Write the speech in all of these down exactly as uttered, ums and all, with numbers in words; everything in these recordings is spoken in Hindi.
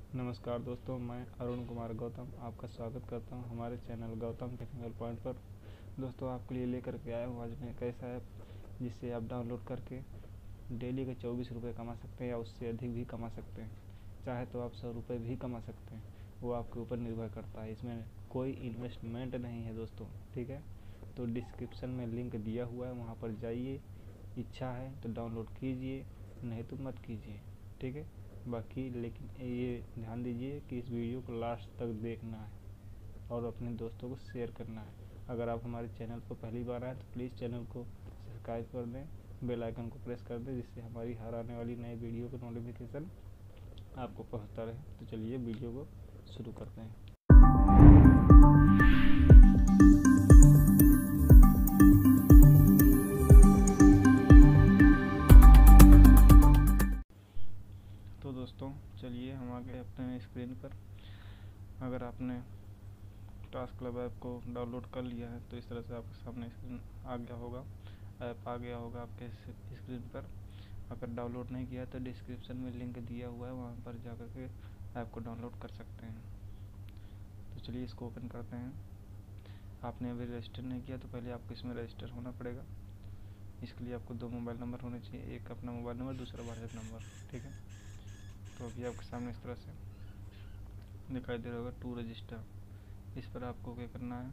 नमस्कार दोस्तों, मैं अरुण कुमार गौतम आपका स्वागत करता हूं हमारे चैनल गौतम टेक्निकल पॉइंट पर। दोस्तों, आपके लिए लेकर के आया हूं आज मैं एक ऐसा ऐप जिससे आप डाउनलोड करके डेली के चौबीस रुपये कमा सकते हैं या उससे अधिक भी कमा सकते हैं। चाहे तो आप सौ रुपये भी कमा सकते हैं, वो आपके ऊपर निर्भर करता है। इसमें कोई इन्वेस्टमेंट नहीं है दोस्तों, ठीक है। तो डिस्क्रिप्शन में लिंक दिया हुआ है, वहाँ पर जाइए। इच्छा है तो डाउनलोड कीजिए, नहीं तो मत कीजिए, ठीक है। बाकी लेकिन ये ध्यान दीजिए कि इस वीडियो को लास्ट तक देखना है और अपने दोस्तों को शेयर करना है। अगर आप हमारे चैनल पर पहली बार आए तो प्लीज़ चैनल को सब्सक्राइब कर दें, बेल आइकन को प्रेस कर दें, जिससे हमारी हर आने वाली नई वीडियो का नोटिफिकेशन आपको पहुंचता रहे। तो चलिए वीडियो को शुरू करते हैं। तो दोस्तों चलिए हम आ गए अपने स्क्रीन पर। अगर आपने टास्क क्लब ऐप को डाउनलोड कर लिया है तो इस तरह से आपके सामने स्क्रीन आ गया होगा, ऐप आ गया होगा आपके स्क्रीन पर। अगर डाउनलोड नहीं किया तो डिस्क्रिप्शन में लिंक दिया हुआ है, वहाँ पर जाकर के ऐप को डाउनलोड कर सकते हैं। तो चलिए इसको ओपन करते हैं। आपने अभी रजिस्टर नहीं किया तो पहले आपको इसमें रजिस्टर होना पड़ेगा। इसके लिए आपको दो मोबाइल नंबर होने चाहिए, एक अपना मोबाइल नंबर, दूसरा व्हाट्सएप नंबर, ठीक है। तो अभी आपके सामने इस तरह से दिखाई दे रहा होगा टू रजिस्टर, इस पर आपको क्या करना है।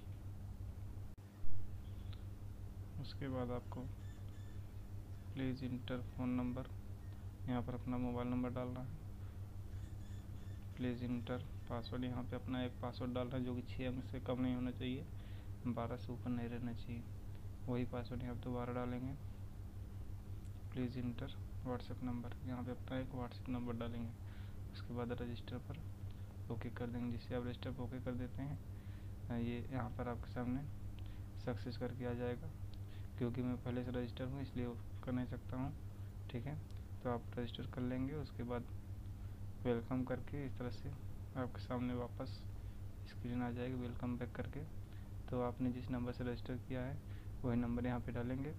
उसके बाद आपको प्लीज़ इंटर फ़ोन नंबर, यहाँ पर अपना मोबाइल नंबर डालना है। प्लीज़ इंटर पासवर्ड, यहाँ पे अपना एक पासवर्ड डालना है जो कि छः अंक से कम नहीं होना चाहिए, बारह से ऊपर नहीं रहना चाहिए। वही पासवर्ड यहाँ पर दोबारा डालेंगे। प्लीज़ इंटर व्हाट्सएप नंबर, यहाँ पे अपना एक व्हाट्सएप नंबर डालेंगे। उसके बाद रजिस्टर पर ओके कर देंगे। जिससे आप रजिस्टर पर ओके कर देते हैं, ये यहाँ पर आपके सामने सक्सेस करके आ जाएगा। क्योंकि मैं पहले से रजिस्टर हूँ इसलिए कर नहीं सकता हूँ, ठीक है। तो आप रजिस्टर कर लेंगे। उसके बाद वेलकम करके इस तरह से आपके सामने वापस स्क्रीन आ जाएगी, वेलकम बैक करके। तो आपने जिस नंबर से रजिस्टर किया है वही नंबर यहाँ पे डालेंगे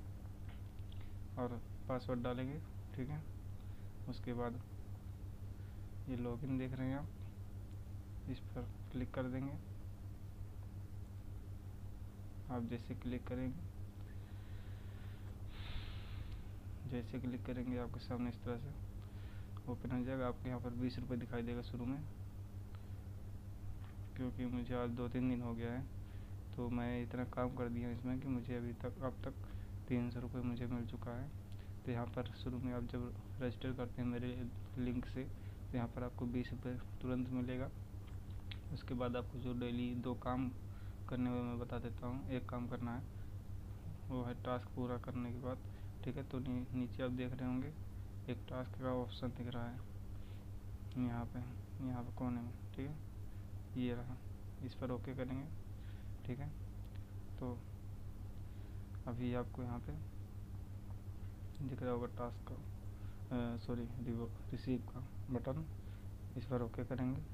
और पासवर्ड डालेंगे, ठीक है। उसके बाद ये लॉगिन देख रहे हैं आप, इस पर क्लिक कर देंगे। आप जैसे क्लिक करेंगे जैसे क्लिक करेंगे आपके सामने इस तरह से ओपन हो जाएगा। आपको यहाँ पर बीस रुपये दिखाई देगा शुरू में। क्योंकि मुझे आज दो तीन दिन हो गया है तो मैं इतना काम कर दिया इसमें कि मुझे अभी तक अब तक तीन सौ रुपये मुझे मिल चुका है। तो यहाँ पर शुरू में आप जब रजिस्टर करते हैं मेरे लिंक से तो यहाँ पर आपको बीस रुपये तुरंत मिलेगा। उसके बाद आपको जो डेली दो काम करने में मैं बता देता हूँ। एक काम करना है वो है टास्क पूरा करने के बाद, ठीक है। तो नी, नीचे आप देख रहे होंगे एक टास्क का ऑप्शन दिख रहा है यहाँ पे यहाँ पे कोने में, ठीक है। ये रहा, इस पर ओके करेंगे, ठीक है। तो अभी आपको यहाँ पे दिख रहा होगा टास्क का सॉरी रिसीव का बटन, इस पर ओके करेंगे।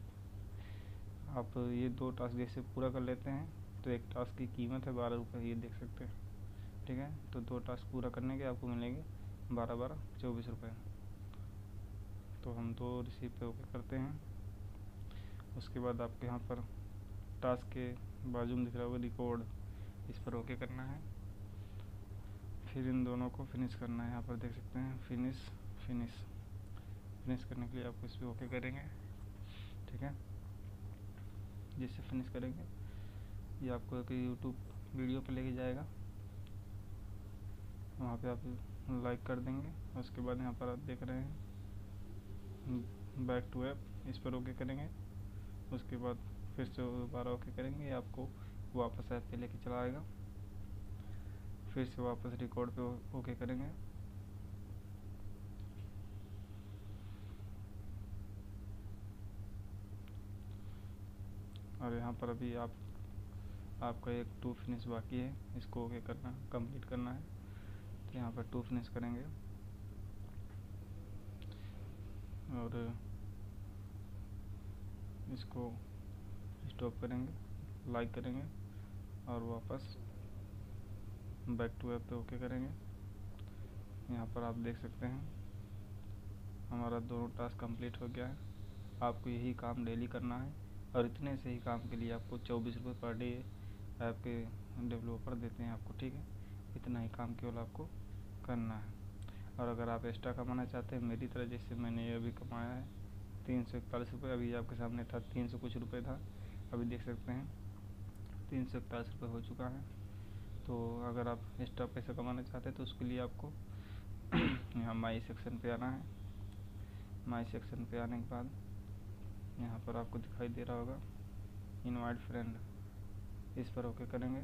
आप ये दो टास्क जैसे पूरा कर लेते हैं तो एक टास्क की कीमत है बारह रुपये, ये देख सकते हैं, ठीक है। तो दो टास्क पूरा करने के आपको मिलेंगे बारह बारह चौबीस रुपये। तो हम दो रिसीव पे ओके करते हैं। उसके बाद आपके यहाँ पर टास्क के बाजू में दिख रहा होगा रिकॉर्ड, इस पर ओके करना है। फिर इन दोनों को फिनिश करना है। यहाँ पर देख सकते हैं फिनिश फिनिश फिनिश करने के लिए आपको इस पर ओके करेंगे, ठीक है। जैसे फिनिश करेंगे ये आपको एक यूट्यूब वीडियो पे लेके जाएगा, वहाँ पे आप लाइक कर देंगे। उसके बाद यहाँ पर आप देख रहे हैं बैक टू ऐप, इस पर ओके करेंगे। उसके बाद फिर से दोबारा ओके करेंगे, आपको वापस ऐप पे लेके चला आएगा। फिर से वापस रिकॉर्ड पे ओके करेंगे। और यहाँ पर अभी आप आपका एक टू फिनिश बाकी है, इसको ओके करना कंप्लीट करना है। तो यहाँ पर टू फिनिश करेंगे और इसको स्टॉप करेंगे, लाइक करेंगे और वापस बैक टू ऐप पे ओके करेंगे। यहाँ पर आप देख सकते हैं हमारा दोनों टास्क कंप्लीट हो गया है। आपको यही काम डेली करना है और इतने से ही काम के लिए आपको चौबीस रुपये पर डे ऐप के डेवलपर देते हैं आपको, ठीक है। इतना ही काम केवल आपको करना है। और अगर आप एक्स्ट्रा कमाना चाहते हैं मेरी तरह, जैसे मैंने अभी कमाया है तीन सौ इकतालीस रुपये, अभी आपके सामने था तीन सौ कुछ रुपये था, अभी देख सकते हैं तीन सौ इकतालीस रुपये हो चुका है। तो अगर आप एक्स्ट्रा पैसा कमाना चाहते हैं तो उसके लिए आपको यहाँ माई सेक्शन पे आना है। माई सेक्शन पे आने के बाद यहाँ पर आपको दिखाई दे रहा होगा इनवाइट फ्रेंड, इस पर ओके करेंगे।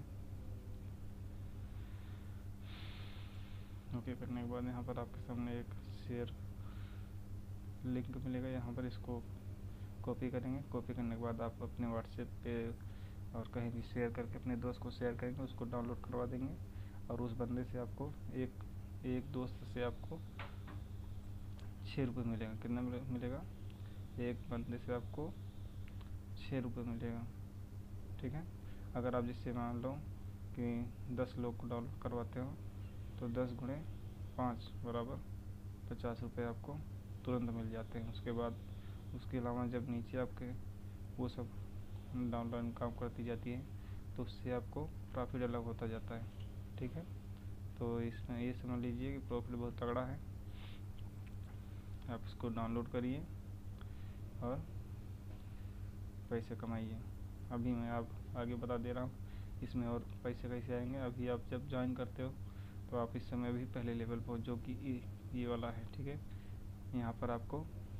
ओके करने के बाद यहाँ पर आपके सामने एक शेयर लिंक मिलेगा, यहाँ पर इसको कॉपी करेंगे। कॉपी करने के बाद आप अपने व्हाट्सएप पे और कहीं भी शेयर करके अपने दोस्त को शेयर करेंगे, उसको डाउनलोड करवा देंगे और उस बंदे से आपको एक एक दोस्त से आपको छः रुपये मिलेगा। कितना मिलेगा? एक बंदे से आपको छः रुपये मिलेगा, ठीक है। अगर आप जिससे मान लो कि दस लोग को डाउनलोड करवाते हो तो दस गुणे पाँच बराबर पचास रुपये आपको तुरंत मिल जाते हैं। उसके बाद उसके अलावा जब नीचे आपके वो सब डाउनलोड काम करती जाती है तो उससे आपको प्रॉफिट अलग होता जाता है, ठीक है। तो इसमें ये समझ लीजिए कि प्रॉफिट बहुत तगड़ा है। आप इसको डाउनलोड करिए और पैसे कमाइए। अभी मैं आप आगे बता दे रहा हूँ इसमें और पैसे कैसे आएंगे। अभी आप जब ज्वाइन करते हो तो आप इस समय भी पहले लेवल पर, जो कि ये वाला है, ठीक है। यहाँ पर आपको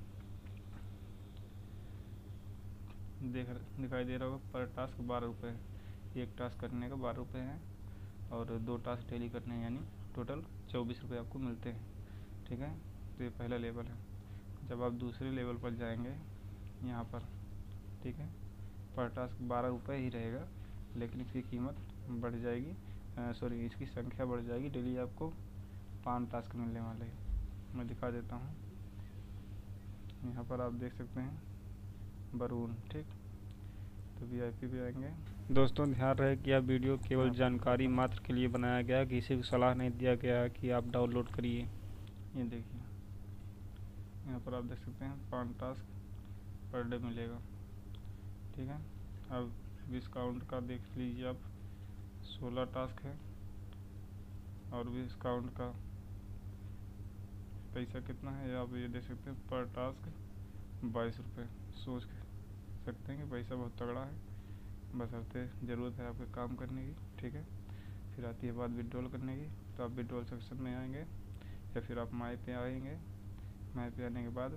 देख दिखाई दे रहा होगा पर टास्क बारह रुपये, एक टास्क करने का बारह रुपये है और दो टास्क डेली करने हैं, यानी टोटल चौबीस रुपये आपको मिलते हैं, ठीक है। तो ये पहला लेवल है। जब आप दूसरे लेवल पर जाएंगे यहाँ पर, ठीक है, पर टास्क बारह रुपये ही रहेगा, लेकिन इसकी कीमत बढ़ जाएगी, सॉरी इसकी संख्या बढ़ जाएगी। डेली आपको पाँच टास्क मिलने वाले हैं। मैं दिखा देता हूँ, यहाँ पर आप देख सकते हैं बरून, ठीक। तो वी आई पी पे आएंगे। दोस्तों ध्यान रहे कि यह वीडियो केवल जानकारी मात्र के लिए बनाया गया, किसी को सलाह नहीं दिया गया कि आप डाउनलोड करिए। ये देखिए यहाँ पर आप देख सकते हैं पाँच टास्क पर डे मिलेगा, ठीक है। अब डिस्काउंट का देख लीजिए आप, सोलह टास्क है और डिस्काउंट का पैसा कितना है आप ये देख सकते हैं, पर टास्क बाईस रुपये। सोच सकते हैं कि पैसा बहुत तगड़ा है, बशर्ते ज़रूरत है आपके काम करने की, ठीक है। फिर आती है बात विड्रॉल करने की, तो आप विड्रॉल सेक्शन में आएंगे या फिर आप माई पे आएंगे। माई पे आने के बाद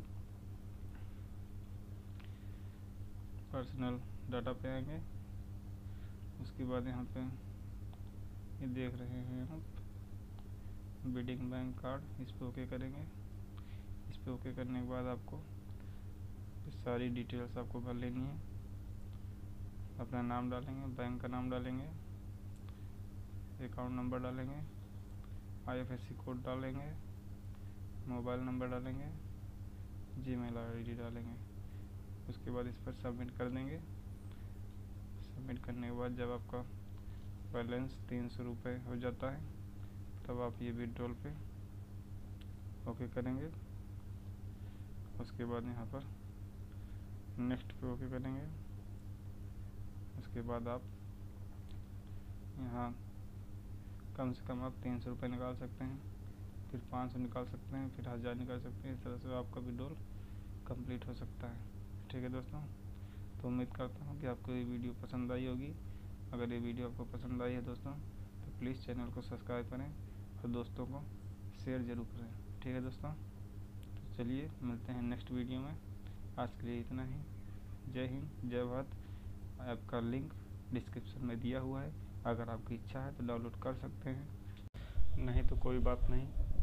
पर्सनल डाटा पे आएंगे। उसके बाद यहाँ पे ये देख रहे हैं आप बिडिंग बैंक कार्ड, इस पर ओके करेंगे। इस पर ओके करने के बाद आपको सारी डिटेल्स आपको भर लेनी है। अपना नाम डालेंगे, बैंक का नाम डालेंगे, अकाउंट नंबर डालेंगे, I F S C code डालेंगे, मोबाइल नंबर डालेंगे, जीमेल आईडी डालेंगे। उसके बाद इस पर सबमिट कर देंगे। सबमिट करने के बाद जब आपका बैलेंस तीन सौ रुपये हो जाता है तब आप ये विड्रॉल पे ओके करेंगे। उसके बाद यहाँ पर नेक्स्ट पे ओके करेंगे। उसके बाद आप यहाँ कम से कम आप तीन सौ रुपये निकाल सकते हैं, फिर पाँच सौ निकाल सकते हैं, फिर हज़ार निकाल सकते हैं। इस तरह से आपका विड्रॉल कंप्लीट हो सकता है, ठीक है दोस्तों। तो उम्मीद करता हूँ कि आपको ये वीडियो पसंद आई होगी। अगर ये वीडियो आपको पसंद आई है दोस्तों तो प्लीज़ चैनल को सब्सक्राइब करें और दोस्तों को शेयर ज़रूर करें, ठीक है दोस्तों। तो चलिए मिलते हैं नेक्स्ट वीडियो में। आज के लिए इतना ही। जय हिंद, जय भारत। ऐप का लिंक डिस्क्रिप्शन में दिया हुआ है, अगर आपकी इच्छा है तो डाउनलोड कर सकते हैं, नहीं तो कोई बात नहीं।